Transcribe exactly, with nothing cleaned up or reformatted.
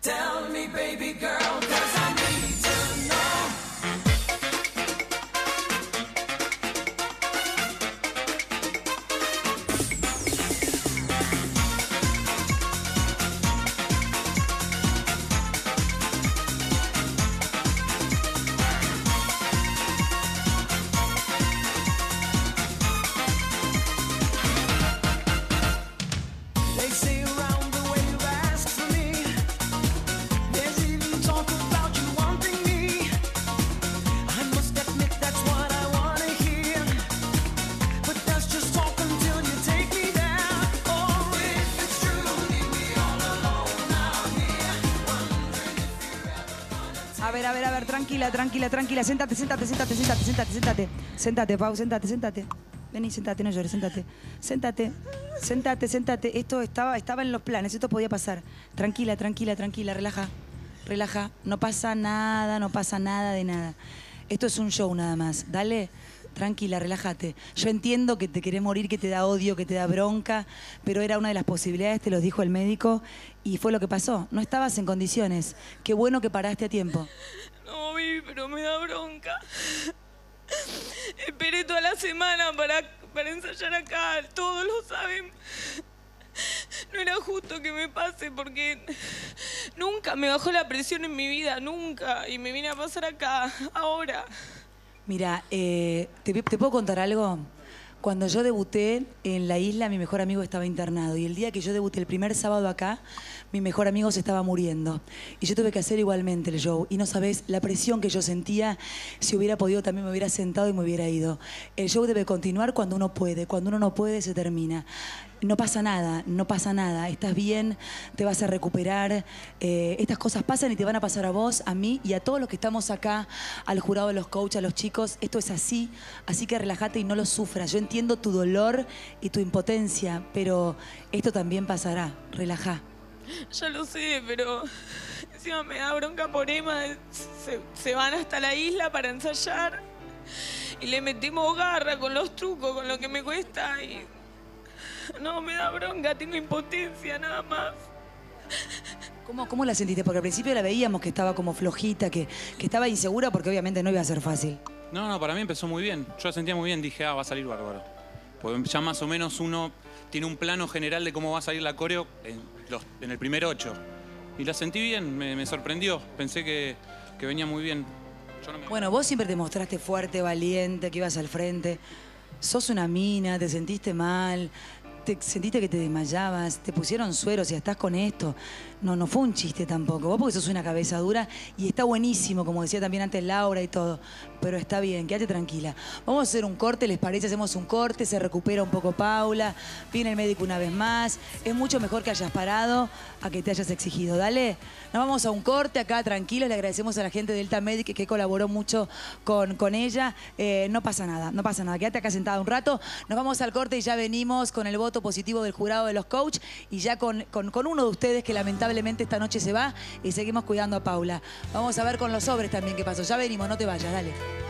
Tell me, baby girl, 'cause I need to know. They say around the way you've asked for me. There's even talk about you wanting me. I must admit that's what I wanna hear. But that's just talk until you take me there. Or if it's true, leave me all alone out here. Wondering if you're ever gonna. A ver, a ver, a ver, tranquila, tranquila, tranquila. Séntate, séntate, séntate, séntate, séntate, séntate. Séntate, Pau, séntate, séntate. Vení, séntate, no llores, séntate. Séntate, séntate, séntate. Esto estaba, estaba en los planes, esto podía pasar. Tranquila, tranquila, tranquila, relaja. Relaja. No pasa nada, no pasa nada de nada. Esto es un show nada más. Dale, tranquila, relájate. Yo entiendo que te querés morir, que te da odio, que te da bronca, pero era una de las posibilidades, te lo dijo el médico, y fue lo que pasó. No estabas en condiciones. Qué bueno que paraste a tiempo. No, Vivi, pero me da bronca. Esperé toda la semana para, para ensayar acá, todos lo saben. No era justo que me pase porque nunca me bajó la presión en mi vida, nunca. Y me vine a pasar acá, ahora. Mira, eh, ¿te, ¿te puedo contar algo? Cuando yo debuté en la isla, mi mejor amigo estaba internado. Y el día que yo debuté, el primer sábado acá, mi mejor amigo se estaba muriendo. Y yo tuve que hacer igualmente el show. Y no sabés la presión que yo sentía. Si hubiera podido, también me hubiera sentado y me hubiera ido. El show debe continuar cuando uno puede. Cuando uno no puede, se termina. No pasa nada, no pasa nada. Estás bien, te vas a recuperar. Eh, estas cosas pasan y te van a pasar a vos, a mí y a todos los que estamos acá, al jurado de los coaches, a los chicos. Esto es así, así que relájate y no lo sufras. Yo entiendo tu dolor y tu impotencia, pero esto también pasará. Relajá. Ya lo sé, pero encima me da bronca por Emma. Se, se van hasta la isla para ensayar y le metemos garra con los trucos, con lo que me cuesta y... No, me da bronca, tengo impotencia, nada más. ¿Cómo, ¿Cómo la sentiste? Porque al principio la veíamos que estaba como flojita, que, que estaba insegura porque obviamente no iba a ser fácil. No, no, para mí empezó muy bien. Yo la sentía muy bien, dije, ah, va a salir bárbaro. Porque ya más o menos uno tiene un plano general de cómo va a salir la coreo en, los, en el primer ocho. Y la sentí bien, me, me sorprendió. Pensé que, que venía muy bien. Yo no me... Bueno, vos siempre te mostraste fuerte, valiente, que ibas al frente. Sos una mina, te sentiste mal, te sentiste que te desmayabas, te pusieron sueros y estás con esto. No, no fue un chiste tampoco. Vos porque sos una cabeza dura y está buenísimo, como decía también antes Laura y todo. Pero está bien, quédate tranquila. Vamos a hacer un corte, ¿les parece? Hacemos un corte, se recupera un poco Paula, viene el médico una vez más. Es mucho mejor que hayas parado a que te hayas exigido. Dale, nos vamos a un corte acá, tranquilos. Le agradecemos a la gente de Delta Medic que colaboró mucho con, con ella. Eh, no pasa nada, no pasa nada. Quédate acá sentada un rato. Nos vamos al corte y ya venimos con el voto positivo del jurado de los coaches y ya con, con, con uno de ustedes que lamentablemente esta noche se va y seguimos cuidando a Paula. Vamos a ver con los sobres también qué pasó. Ya venimos, no te vayas, dale.